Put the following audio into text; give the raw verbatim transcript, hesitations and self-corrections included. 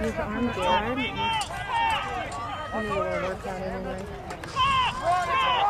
His arm's tired. I need a little workout anyway.